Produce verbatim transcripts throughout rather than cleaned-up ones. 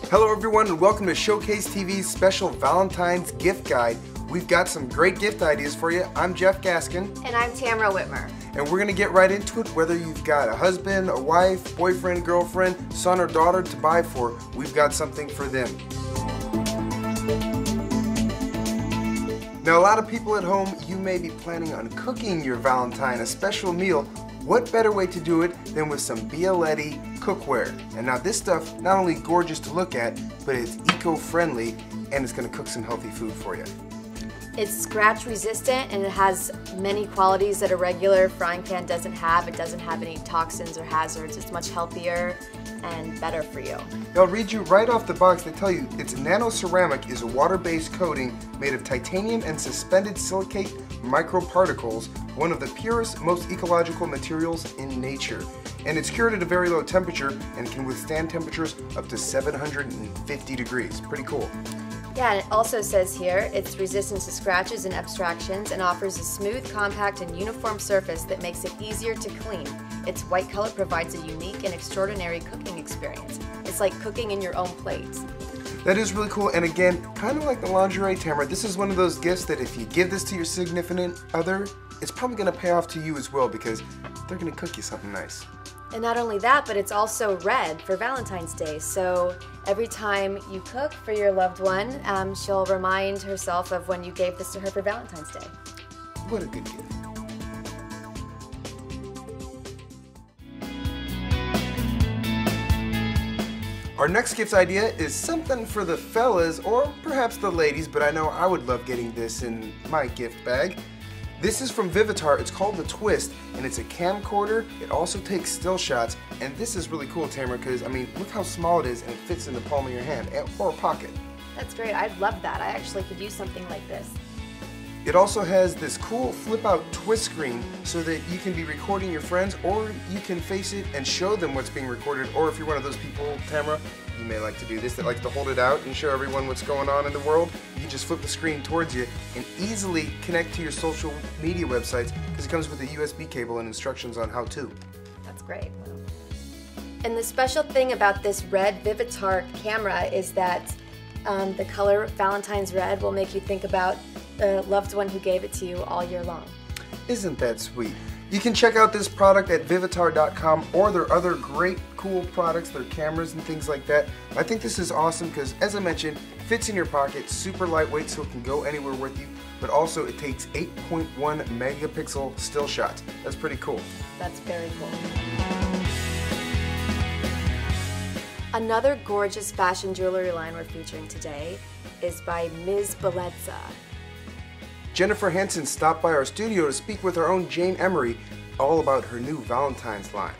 Hello everyone and welcome to Showcase T V's special Valentine's gift guide. We've got some great gift ideas for you. I'm Jeff Gaskin. And I'm Tamara Whitmer. And we're gonna get right into it. Whether you've got a husband, a wife, boyfriend, girlfriend, son or daughter to buy for, we've got something for them. Now a lot of people at home, you may be planning on cooking your Valentine a special meal. What better way to do it than with some Bialetti Cookware? And now this stuff, not only gorgeous to look at, but it's eco-friendly and it's gonna cook some healthy food for you. It's scratch resistant and it has many qualities that a regular frying pan doesn't have. It doesn't have any toxins or hazards. It's much healthier and better for you. I'll read you right off the box. They tell you its nano-ceramic is a water-based coating made of titanium and suspended silicate microparticles, one of the purest, most ecological materials in nature. And it's cured at a very low temperature and can withstand temperatures up to seven hundred fifty degrees. Pretty cool. Yeah, and it also says here, it's resistant to scratches and abstractions and offers a smooth, compact, and uniform surface that makes it easier to clean. Its white color provides a unique and extraordinary cooking experience. It's like cooking in your own plates. That is really cool, and again, kind of like the lingerie, Tamara, this is one of those gifts that if you give this to your significant other, it's probably going to pay off to you as well because they're going to cook you something nice. And not only that, but it's also red for Valentine's Day. So every time you cook for your loved one, um, she'll remind herself of when you gave this to her for Valentine's Day. What a good gift. Our next gift idea is something for the fellas or perhaps the ladies, but I know I would love getting this in my gift bag. This is from Vivitar. It's called the Twist, and it's a camcorder. It also takes still shots, and this is really cool, Tamara, because I mean, look how small it is, and it fits in the palm of your hand or pocket. That's great. I'd love that. I actually could use something like this. It also has this cool flip-out twist screen so that you can be recording your friends, or you can face it and show them what's being recorded. Or if you're one of those people, Tamara, you may like to do this, that likes to hold it out and show everyone what's going on in the world. You can just flip the screen towards you and easily connect to your social media websites because it comes with a U S B cable and instructions on how to. That's great. And the special thing about this red Vivitar camera is that um, the color Valentine's red will make you think about the loved one who gave it to you all year long. Isn't that sweet? You can check out this product at Vivitar dot com or their other great cool products, their cameras and things like that. I think this is awesome because, as I mentioned, fits in your pocket, super lightweight so it can go anywhere with you, but also it takes eight point one megapixel still shots. That's pretty cool. That's very cool. Another gorgeous fashion jewelry line we're featuring today is by Miz Bellezza. Jennifer Hansen stopped by our studio to speak with our own Jane Emery all about her new Valentine's line.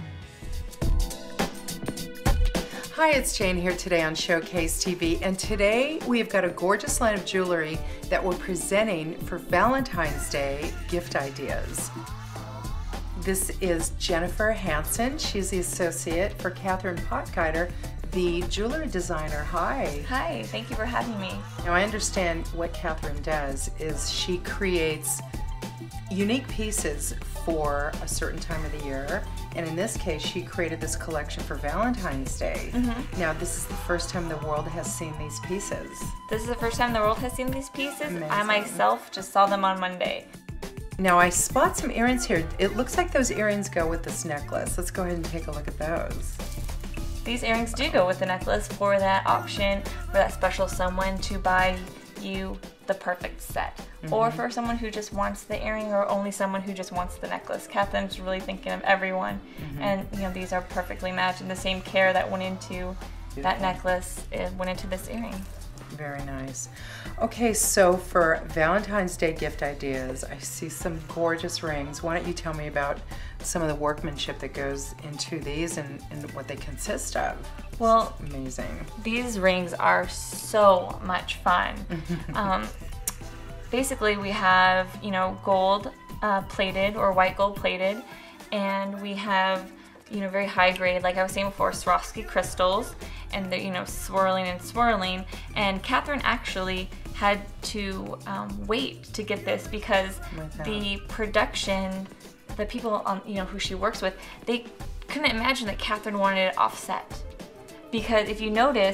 Hi, it's Jane here today on Showcase T V, and today we've got a gorgeous line of jewelry that we're presenting for Valentine's Day gift ideas. This is Jennifer Hansen. She's the associate for Catherine Potgeider, the jewelry designer. Hi. Hi, thank you for having me. Now I understand what Catherine does is she creates unique pieces for a certain time of the year, and in this case she created this collection for Valentine's Day. Mm-hmm. Now this is the first time the world has seen these pieces. This is the first time the world has seen these pieces. Amazing. I myself just saw them on Monday. Now I spot some earrings here. It looks like those earrings go with this necklace. Let's go ahead and take a look at those. These earrings do go with the necklace for that option, for that special someone to buy you the perfect set. Mm-hmm. Or for someone who just wants the earring, or only someone who just wants the necklace. Catherine's really thinking of everyone. Mm-hmm. And you know, these are perfectly matched, and the same care that went into Beautiful. That necklace, it went into this earring. Very nice. Okay, so for Valentine's Day gift ideas, I see some gorgeous rings. Why don't you tell me about some of the workmanship that goes into these and, and what they consist of? Well, amazing. These rings are so much fun. um, basically, we have, you know, gold uh, plated or white gold plated, and we have, you know, very high grade, like I was saying before, Swarovski crystals, and they're, you know, swirling and swirling. And Catherine actually had to um, wait to get this because the production, the people on, you know, who she works with, they couldn't imagine that Catherine wanted it offset. Because if you notice,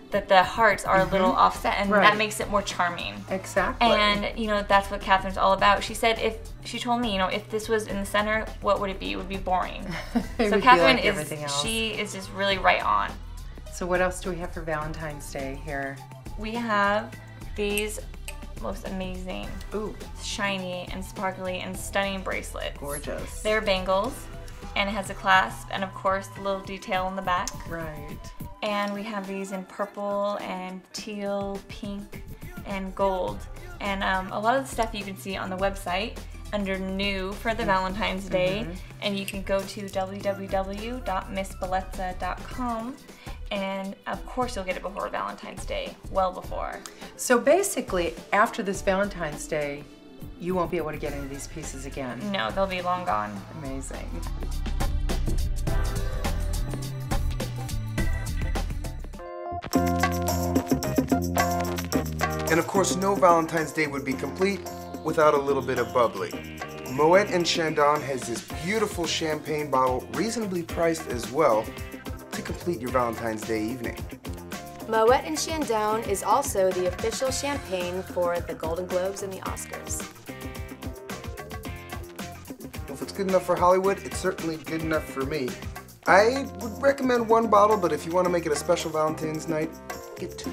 that the hearts are Mm-hmm. a little offset, and Right. that makes it more charming. Exactly. And you know, that's what Catherine's all about. She said if she told me, you know, if this was in the center, what would it be? It would be boring. It So would be Catherine like is everything else. she is just really right on. So what else do we have for Valentine's Day here? We have these most amazing, Ooh, shiny and sparkly and stunning bracelets. gorgeous. They're bangles, and it has a clasp, and of course the little detail in the back. Right. And we have these in purple and teal, pink, and gold. And um, a lot of the stuff you can see on the website under new for the Valentine's Day. Mm-hmm. And you can go to w w w dot miss bellezza dot com. And of course you'll get it before Valentine's Day, well before. So basically, after this Valentine's Day, you won't be able to get any of these pieces again. No, they'll be long gone. Amazing. And of course, no Valentine's Day would be complete without a little bit of bubbly. Moet Chandon has this beautiful champagne bottle, reasonably priced as well, to complete your Valentine's Day evening. Moet and Chandon is also the official champagne for the Golden Globes and the Oscars. If it's good enough for Hollywood, it's certainly good enough for me. I would recommend one bottle, but if you want to make it a special Valentine's night, get two.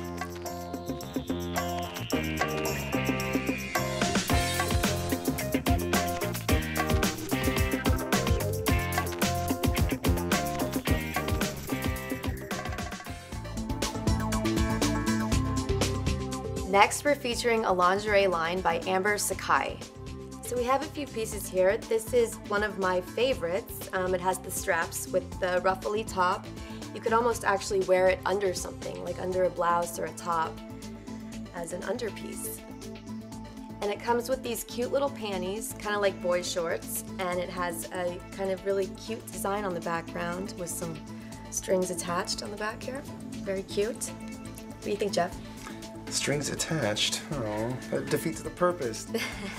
Next, we're featuring a lingerie line by Amber Sakai. So we have a few pieces here. This is one of my favorites. Um, it has the straps with the ruffly top. You could almost actually wear it under something, like under a blouse or a top, as an underpiece. And it comes with these cute little panties, kind of like boy shorts, and it has a kind of really cute design on the background with some strings attached on the back here. Very cute. What do you think, Jeff? Strings attached. Oh, that defeats the purpose.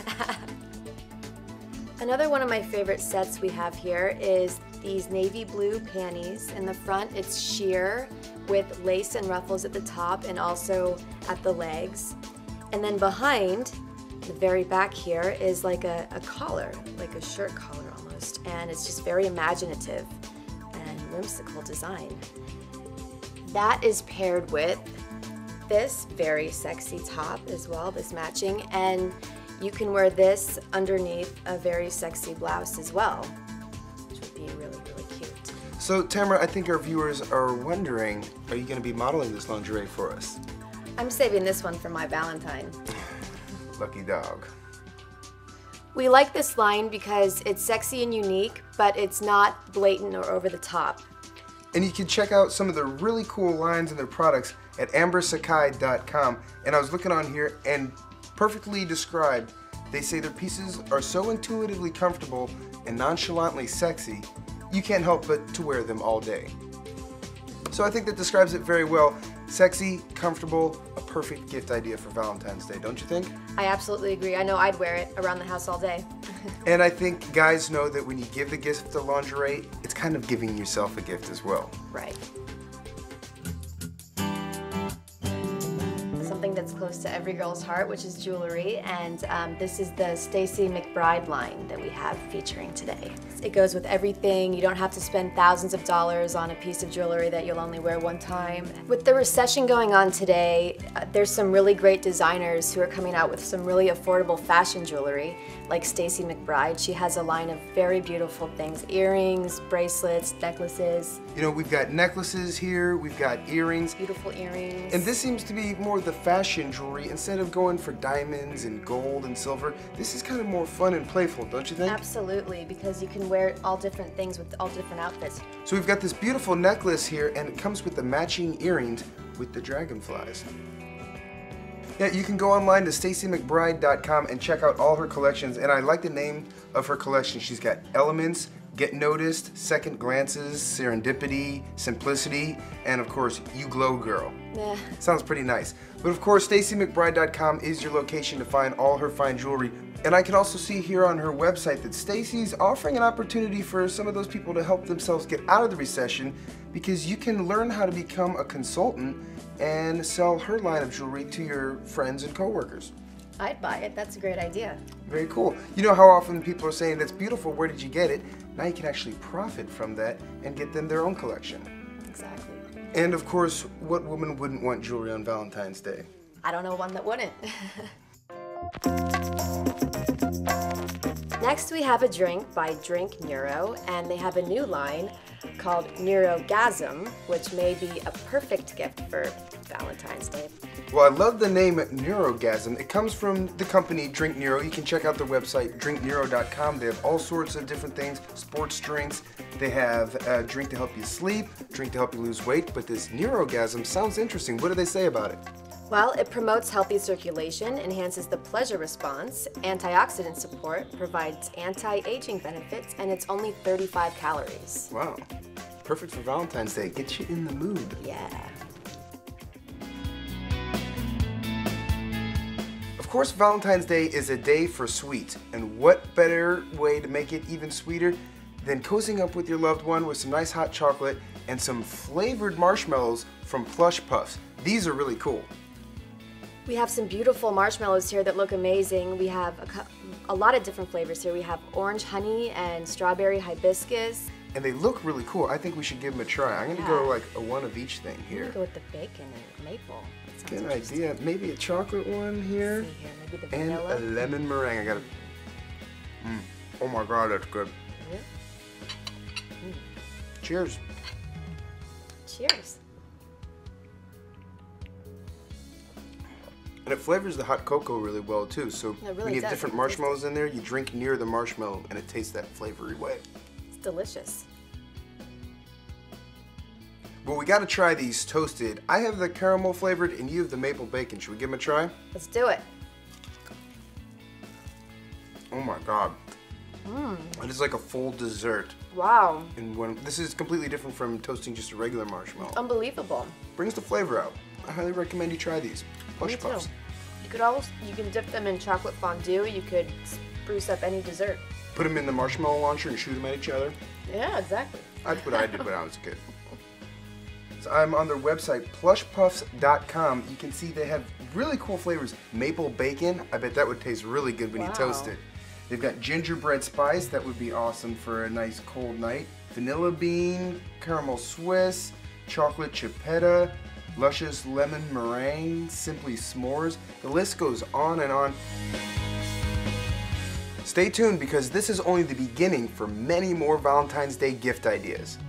Another one of my favorite sets we have here is these navy blue panties. In the front, it's sheer with lace and ruffles at the top and also at the legs. And then behind, the very back here, is like a, a collar, like a shirt collar almost. And it's just very imaginative and whimsical design. That is paired with this very sexy top as well, this matching, and you can wear this underneath a very sexy blouse as well, which would be really, really cute. So, Tamara, I think our viewers are wondering, are you going to be modeling this lingerie for us? I'm saving this one for my Valentine. Lucky dog. We like this line because it's sexy and unique, but it's not blatant or over the top. And you can check out some of the really cool lines in their products at amber sakai dot com. And I was looking on here and perfectly described, they say their pieces are so intuitively comfortable and nonchalantly sexy, you can't help but to wear them all day. So I think that describes it very well. Sexy, comfortable, a perfect gift idea for Valentine's Day, don't you think? I absolutely agree. I know I'd wear it around the house all day. And I think guys know that when you give the gift of lingerie, it's kind of giving yourself a gift as well. Right. Something that's close to every girl's heart, which is jewelry, and um, this is the Stacy McBride line that we have featuring today. It goes with everything. You don't have to spend thousands of dollars on a piece of jewelry that you'll only wear one time. With the recession going on today, uh, there's some really great designers who are coming out with some really affordable fashion jewelry, like Stacy McBride. She has a line of very beautiful things, earrings, bracelets, necklaces. You know, we've got necklaces here, we've got earrings. Beautiful earrings. And this seems to be more the fashion jewelry. Instead of going for diamonds and gold and silver, this is kind of more fun and playful, don't you think? Absolutely, because you can wear all different things with all different outfits. So we've got this beautiful necklace here, and it comes with the matching earrings with the dragonflies. Yeah, you can go online to stacy mcbride dot com and check out all her collections, and I like the name of her collection. She's got Elements, Get Noticed, Second Glances, Serendipity, Simplicity, and of course, You Glow Girl. Nah. Sounds pretty nice. But of course, Stacy McBride dot com is your location to find all her fine jewelry. And I can also see here on her website that Stacy's offering an opportunity for some of those people to help themselves get out of the recession, because you can learn how to become a consultant and sell her line of jewelry to your friends and coworkers. I'd buy it. That's a great idea. Very cool. You know how often people are saying, that's beautiful, where did you get it? Now you can actually profit from that and get them their own collection. Exactly. And of course, what woman wouldn't want jewelry on Valentine's Day? I don't know one that wouldn't. Next, we have a drink by Drink Neuro, and they have a new line called Neurogasm, which may be a perfect gift for Valentine's Day. Well, I love the name Neurogasm. It comes from the company Drink Neuro. You can check out their website, drink neuro dot com. They have all sorts of different things, sports drinks. They have a drink to help you sleep, drink to help you lose weight, but this Neurogasm sounds interesting. What do they say about it? Well, it promotes healthy circulation, enhances the pleasure response, antioxidant support, provides anti-aging benefits, and it's only thirty-five calories. Wow. Perfect for Valentine's Day. Get you in the mood. Yeah. Of course, Valentine's Day is a day for sweets, and what better way to make it even sweeter than cozying up with your loved one with some nice hot chocolate and some flavored marshmallows from Plush Puffs. These are really cool. We have some beautiful marshmallows here that look amazing. We have a, a lot of different flavors here. We have orange honey and strawberry hibiscus. And they look really cool. I think we should give them a try. I'm gonna Yeah. go like a one of each thing I'm here. gonna go with the bacon and maple. That sounds Good interesting. idea. Maybe a chocolate one here. Let's see here, maybe the And vanilla. a lemon meringue. I got it. Mm. Oh my God, that's good. Yeah. Cheers. Cheers. And it flavors the hot cocoa really well too. So It really when you have does. different It tastes marshmallows in there, you drink near the marshmallow and it tastes that flavory way. It's delicious. Well, we got to try these toasted. I have the caramel flavored and you have the maple bacon. Should we give them a try? Let's do it. Oh my God. Mmm. It is like a full dessert. Wow. And when this is completely different from toasting just a regular marshmallow. Unbelievable. Brings the flavor out. I highly recommend you try these. Plush Me too. Puffs. You could always you can dip them in chocolate fondue. You could spruce up any dessert. Put them in the marshmallow launcher and shoot them at each other. Yeah, exactly. That's what I did when I was a kid. So I'm on their website, plush puffs dot com. You can see they have really cool flavors. Maple bacon, I bet that would taste really good when Wow. you toast it. They've got gingerbread spice, that would be awesome for a nice cold night. Vanilla bean, caramel Swiss, chocolate chipetta, luscious lemon meringue, simply s'mores. The list goes on and on. Stay tuned because this is only the beginning for many more Valentine's Day gift ideas.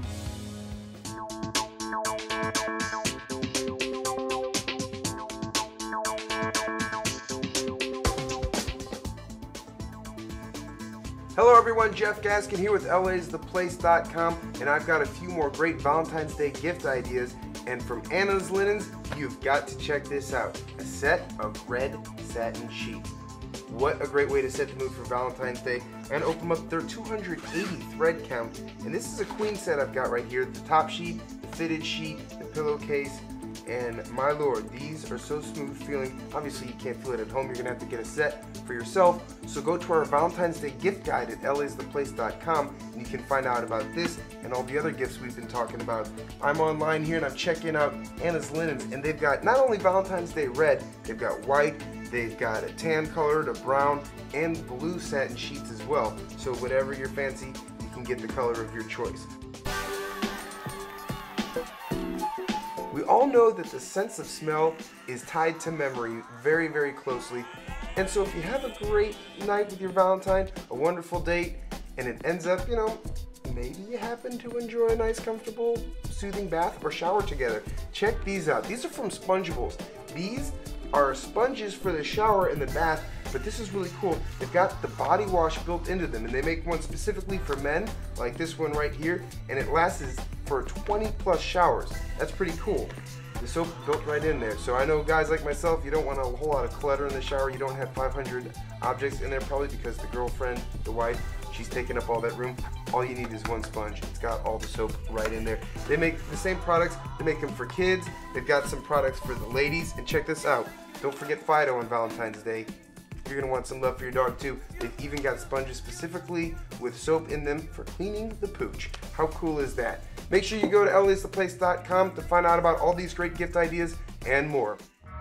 Hello everyone, Jeff Gaskin here with L A's the place dot com, and I've got a few more great Valentine's Day gift ideas. And from Anna's Linens, you've got to check this out. A set of red satin sheets. What a great way to set the mood for Valentine's Day. And open up their two hundred eighty thread count. And this is a queen set I've got right here. The top sheet, the fitted sheet, the pillowcase. And my lord, these are so smooth feeling. Obviously you can't feel it at home. You're gonna have to get a set for yourself. So go to our Valentine's Day gift guide at L A's the place dot com and you can find out about this and all the other gifts we've been talking about. I'm online here and I'm checking out Anna's Linens, and they've got not only Valentine's Day red, they've got white, they've got a tan colored, a brown, and blue satin sheets as well. So whatever your fancy, you can get the color of your choice. We all know that the sense of smell is tied to memory very, very closely. And so if you have a great night with your Valentine, a wonderful date, and it ends up, you know, maybe you happen to enjoy a nice, comfortable, soothing bath or shower together, check these out. These are from Spongeables. These are sponges for the shower and the bath, but this is really cool. They've got the body wash built into them, and they make one specifically for men, like this one right here, and it lasts for twenty plus showers. That's pretty cool. The soap built right in there. So I know guys like myself, you don't want a whole lot of clutter in the shower. You don't have five hundred objects in there, probably because the girlfriend, the wife, she's taking up all that room. All you need is one sponge. It's got all the soap right in there. They make the same products. They make them for kids. They've got some products for the ladies. And check this out. Don't forget Fido on Valentine's Day. You're gonna want some love for your dog too. They've even got sponges specifically with soap in them for cleaning the pooch. How cool is that? Make sure you go to L is the place dot com to find out about all these great gift ideas and more.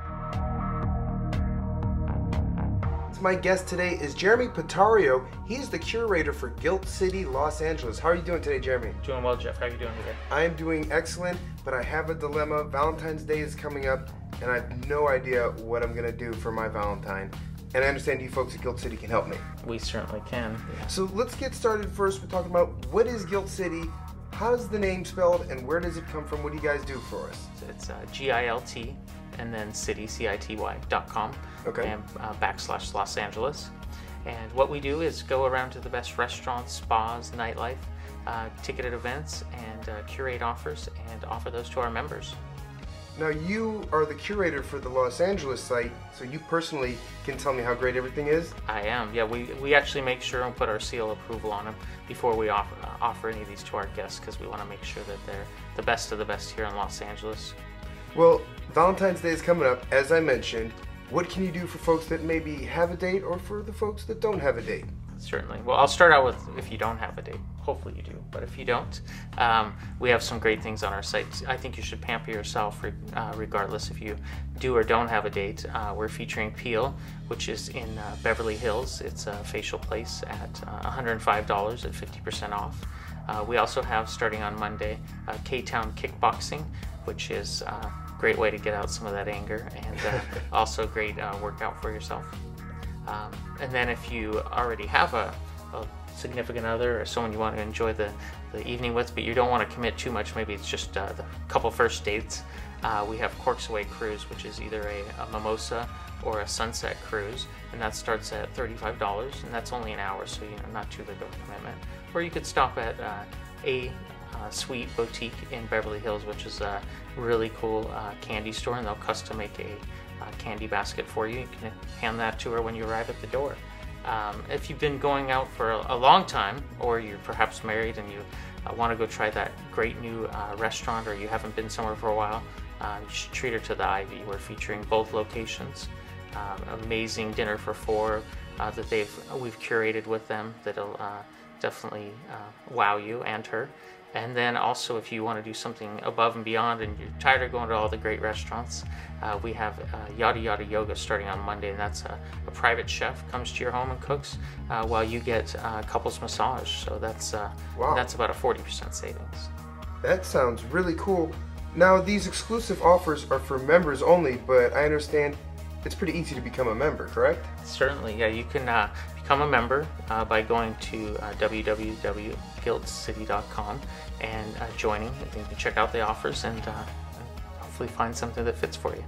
My guest today is Jeremy Patario. He's the curator for Gilt City, Los Angeles. How are you doing today, Jeremy? Doing well, Jeff. How are you doing today? I am doing excellent, but I have a dilemma. Valentine's Day is coming up, and I have no idea what I'm gonna do for my Valentine. And I understand you folks at Gilt City can help me. We certainly can. So let's get started first. We're talking about what is Gilt City, how is the name spelled, and where does it come from? What do you guys do for us? It's uh, G I L T and then city, C I T Y dot com. Okay. And uh, backslash Los Angeles. And what we do is go around to the best restaurants, spas, nightlife, uh, ticketed events, and uh, curate offers and offer those to our members. Now you are the curator for the Los Angeles site, so you personally can tell me how great everything is? I am. Yeah, we, we actually make sure and put our seal of approval on them before we offer, uh, offer any of these to our guests, because we want to make sure that they're the best of the best here in Los Angeles. Well, Valentine's Day is coming up, as I mentioned. What can you do for folks that maybe have a date or for the folks that don't have a date? Certainly. Well, I'll start out with if you don't have a date. Hopefully you do, but if you don't, um, we have some great things on our site. I think you should pamper yourself uh, regardless if you do or don't have a date. Uh, we're featuring Peel, which is in uh, Beverly Hills. It's a facial place at uh, one hundred five dollars at fifty percent off. Uh, we also have, starting on Monday, uh, K-Town Kickboxing, which is a great way to get out some of that anger, and uh, also a great uh, workout for yourself. Um, and then if you already have a, a significant other or someone you want to enjoy the, the evening with, but you don't want to commit too much, maybe it's just uh, the couple first dates, uh, we have Corks Away Cruise, which is either a, a mimosa or a sunset cruise, and that starts at thirty-five dollars, and that's only an hour, so you know, not too big of a commitment. Or you could stop at uh, a uh, Sweet Boutique in Beverly Hills, which is a really cool uh, candy store, and they'll custom make a uh, candy basket for you. You can hand that to her when you arrive at the door. Um, if you've been going out for a, a long time, or you're perhaps married and you uh, want to go try that great new uh, restaurant, or you haven't been somewhere for a while, uh, you should treat her to the Ivy. We're featuring both locations. Um, amazing dinner for four uh, that they've we've curated with them that'll uh, definitely uh, wow you and her. And then also, if you want to do something above and beyond and you're tired of going to all the great restaurants, uh, we have uh, Yada Yada Yoga starting on Monday, and that's a, a private chef comes to your home and cooks uh, while you get uh, couples massage. So that's uh, wow. that's about a forty percent savings. That sounds really cool. Now, these exclusive offers are for members only, but I understand it's pretty easy to become a member, correct? Certainly, yeah. You can uh, become a member uh, by going to uh, w w w dot gilt city dot com and uh, joining. And you can check out the offers and, uh, and hopefully find something that fits for you.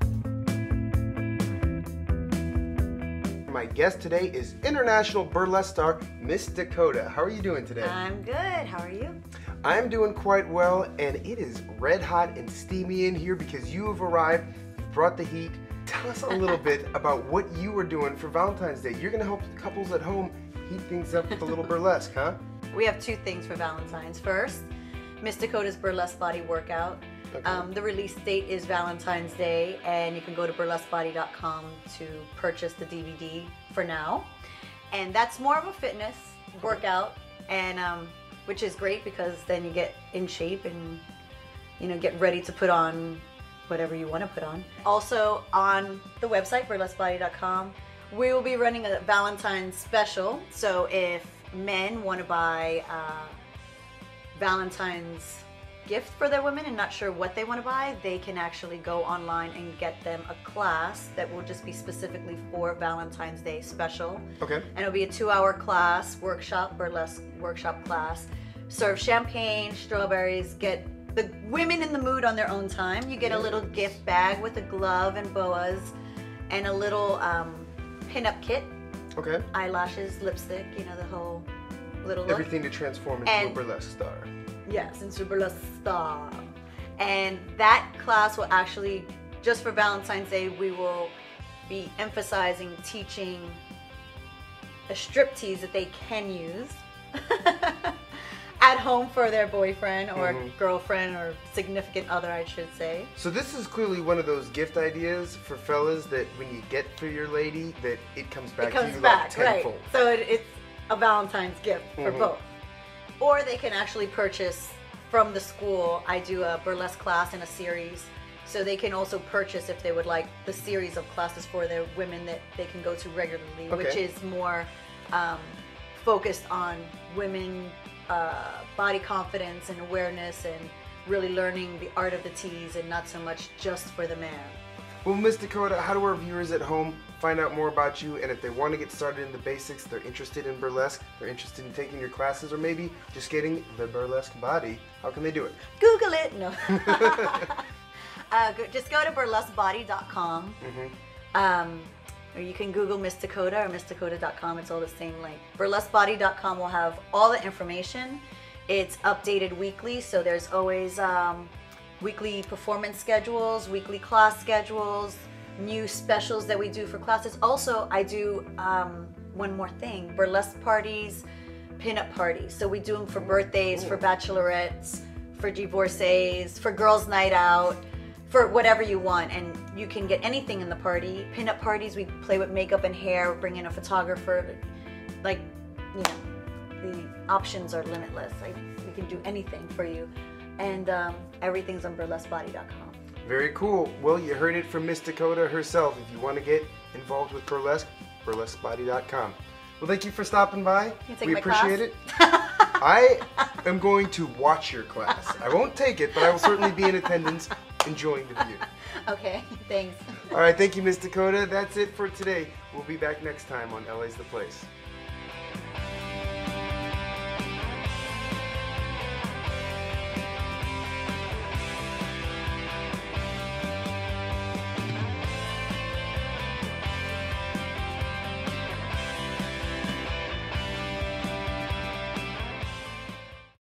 My guest today is international burlesque star Miss Dakota. How are you doing today? I'm good. How are you? I'm doing quite well, and it is red hot and steamy in here because you have arrived, you brought the heat. Tell us a little bit about what you were doing for Valentine's Day. You're going to help couples at home heat things up with a little burlesque, huh? We have two things for Valentine's. First, Miss Dakota's Burlesque Body Workout. Okay. Um, the release date is Valentine's Day, and you can go to burlesque body dot com to purchase the D V D for now. And that's more of a fitness workout, and um, which is great because then you get in shape and you know get ready to put on whatever you want to put on. Also on the website burlesque body dot com, we will be running a Valentine's special. So if men want to buy uh, Valentine's gift for their women and not sure what they want to buy, they can actually go online and get them a class that will just be specifically for Valentine's Day special. Okay. And it'll be a two-hour class, workshop, burlesque workshop class. Serve champagne, strawberries, get the women in the mood on their own time. You get a little gift bag with a glove and boas and a little um, pin-up kit. Okay. Eyelashes, lipstick, you know, the whole little look. Everything to transform into And- a burlesque star. Yes, into burlesque style. And that class will actually, just for Valentine's Day, we will be emphasizing teaching a striptease that they can use at home for their boyfriend or Mhm. girlfriend or significant other, I should say. So this is clearly one of those gift ideas for fellas that when you get for your lady, that it comes back It comes to you back, like right? tenfold. So it, it's a Valentine's gift for Mhm. both. Or they can actually purchase from the school. I do a burlesque class in a series, so they can also purchase if they would like the series of classes for their women that they can go to regularly, which Okay. is more um, focused on women uh, body confidence and awareness and really learning the art of the tease and not so much just for the man. Well, Miss Dakota, how do our viewers at home find out more about you? And if they want to get started in the basics, they're interested in burlesque, they're interested in taking your classes, or maybe just getting the burlesque body, how can they do it? Google it. No. uh, go, just go to burlesque body dot com. Mm-hmm. Um, or you can Google Miss Dakota or miss dakota dot com. It's all the same link. burlesque body dot com will have all the information. It's updated weekly, so there's always um, weekly performance schedules, weekly class schedules, new specials that we do for classes. Also, I do um, one more thing, burlesque parties, pinup parties. So we do them for birthdays, for bachelorettes, for divorcees, for girls' night out, for whatever you want. And you can get anything in the party. Pinup parties, we play with makeup and hair, bring in a photographer. Like, you know, the options are limitless. Like, we can do anything for you. And um, everything's on burlesque body dot com. Very cool. Well, you heard it from Miss Dakota herself. If you want to get involved with burlesque, burlesque body dot com. Well, thank you for stopping by. You take we my appreciate class? it. I am going to watch your class. I won't take it, but I will certainly be in attendance, enjoying the view. Okay, thanks. All right, thank you, Miss Dakota. That's it for today. We'll be back next time on L A's The Place.